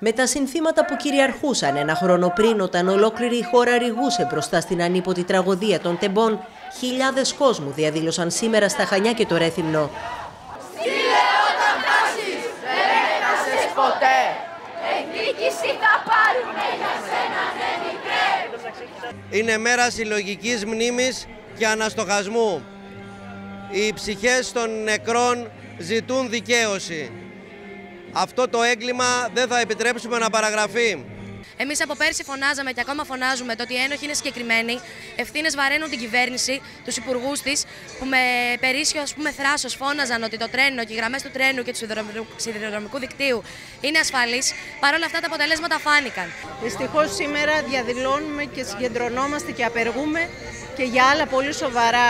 Με τα συνθήματα που κυριαρχούσαν ένα χρόνο πριν, όταν ολόκληρη η χώρα ρηγούσε μπροστά στην ανίποτη τραγωδία των τεμπών, χιλιάδες κόσμου διαδήλωσαν σήμερα στα Χανιά και το Ρέθυμνο. Στείλε όταν φτάσεις, δεν έχασες ποτέ. Εκδίκηση θα πάρουμε για σένα, ναι μικρέ. Είναι μέρα συλλογικής μνήμης και αναστοχασμού. Οι ψυχές των νεκρών ζητούν δικαίωση. Αυτό το έγκλημα δεν θα επιτρέψουμε να παραγραφεί. Εμείς από πέρσι φωνάζαμε και ακόμα φωνάζουμε το ότι οι ένοχοι είναι συγκεκριμένοι. Ευθύνες βαραίνουν την κυβέρνηση, τους υπουργούς της, που με περίσσιο θράσος φώναζαν ότι το τρένο και οι γραμμές του τρένου και του σιδηροδρομικού δικτύου είναι ασφαλείς. Παρ' όλα αυτά τα αποτελέσματα φάνηκαν. Δυστυχώς σήμερα διαδηλώνουμε και συγκεντρωνόμαστε και απεργούμε και για άλλα πολύ σοβαρά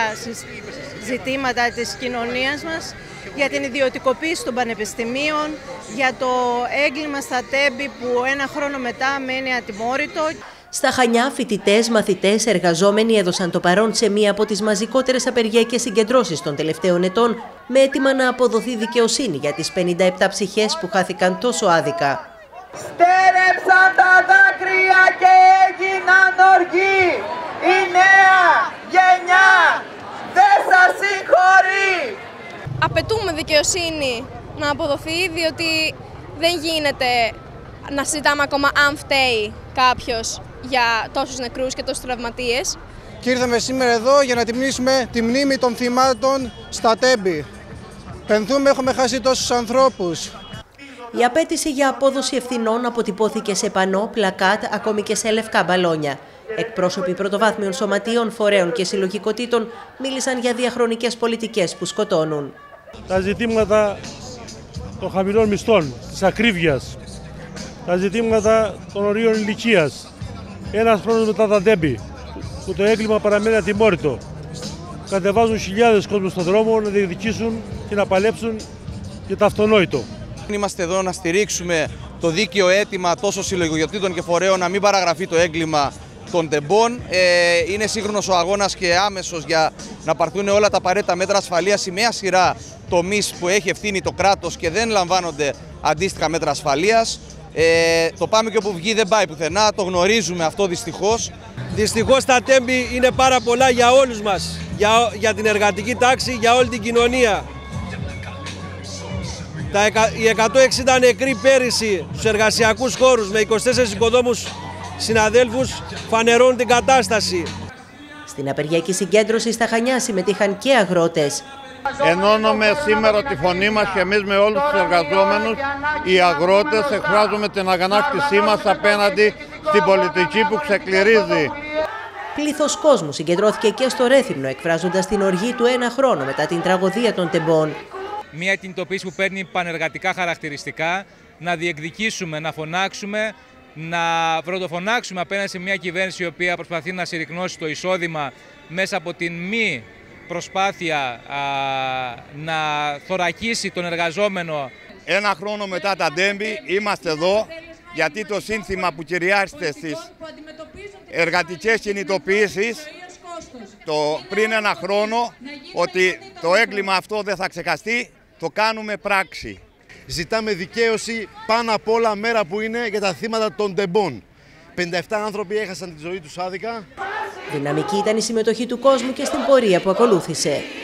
ζητήματα της κοινωνίας μας, για την ιδιωτικοποίηση των πανεπιστημίων, για το έγκλημα στα Τέμπη που ένα χρόνο μετά μένει ατιμόρυτο. Στα Χανιά, φοιτητές, μαθητές, εργαζόμενοι έδωσαν το παρόν σε μία από τις μαζικότερες απεργιακές συγκεντρώσεις των τελευταίων ετών, με αίτημα να αποδοθεί δικαιοσύνη για τις 57 ψυχές που χάθηκαν τόσο άδικα. Στέρεψαν τα δάκρυα και έγιναν οργοί. Η νέα γενιά δεν σας συγχωρεί. Απαιτούμε δικαιοσύνη να αποδοθεί, διότι δεν γίνεται να συζητάμε ακόμα αν φταίει κάποιος για τόσους νεκρούς και τόσους τραυματίες. Και ήρθαμε σήμερα εδώ για να τιμήσουμε τη μνήμη των θυμάτων στα Τέμπη. Πενθούμε, έχουμε χάσει τόσους ανθρώπους. Η απέτηση για απόδοση ευθυνών αποτυπώθηκε σε πανό, πλακάτ, ακόμη και σε λευκά μπαλόνια. Εκπρόσωποι πρωτοβάθμιων σωματείων, φορέων και συλλογικοτήτων μίλησαν για διαχρονικές πολιτικές που σκοτώνουν. Τα ζητήματα των χαμηλών μισθών, της ακρίβειας, τα ζητήματα των ορίων ηλικίας, ένας χρόνος μετά τα Τέμπη, που το έγκλημα παραμένει ατιμόρυτο. Κατεβάζουν χιλιάδες κόσμους στον δρόμο να διεκδικήσουν και να παλέψουν για το αυτονόητο. Είμαστε εδώ να στηρίξουμε το δίκαιο αίτημα τόσο συλλογικοτήτων και φορέων να μην παραγραφεί το έγκλημα των τεμπών. Είναι σύγχρονος ο αγώνας και άμεσος για να πάρθουν όλα τα απαραίτητα μέτρα ασφαλείας σε μια σειρά τομείς που έχει ευθύνη το κράτος και δεν λαμβάνονται αντίστοιχα μέτρα ασφαλείας. Το πάμε και όπου βγει δεν πάει πουθενά, το γνωρίζουμε αυτό δυστυχώς. Δυστυχώς τα Τέμπη είναι πάρα πολλά για όλους μας, για την εργατική τάξη, για όλη την κοινωνία. Οι 160 νεκροί πέρυσι στους εργασιακούς χώρους με 24 οικοδόμους συναδέλφους φανερώνουν την κατάσταση. Στην απεργιακή συγκέντρωση στα Χανιά συμμετείχαν και αγρότες. Ενώνουμε σήμερα τη φωνή μας και εμείς με όλους τους εργαζόμενους, οι αγρότες, εκφράζουμε την αγανάκτησή μας απέναντι στην πολιτική που ξεκληρίζει. Πλήθος κόσμου συγκεντρώθηκε και στο Ρέθυμνο, εκφράζοντας την οργή του ένα χρόνο μετά την τραγωδία των τεμπών. Μια κινητοποίηση που παίρνει πανεργατικά χαρακτηριστικά, να διεκδικήσουμε, να φωνάξουμε, να πρωτοφωνάξουμε απέναντι σε μια κυβέρνηση η οποία προσπαθεί να συρρικνώσει το εισόδημα μέσα από την μη προσπάθεια να θωρακίσει τον εργαζόμενο. Ένα χρόνο μετά τα Τέμπη είμαστε εδώ γιατί το σύνθημα που κυριάρχησε στις εργατικές κινητοποιήσεις πριν ένα χρόνο, ότι το έγκλημα αυτό δεν θα ξεχαστεί, το κάνουμε πράξη. Ζητάμε δικαίωση πάνω απ' όλα μέρα που είναι για τα θύματα των τεμπών. 57 άνθρωποι έχασαν τη ζωή τους άδικα. Δυναμική ήταν η συμμετοχή του κόσμου και στην πορεία που ακολούθησε.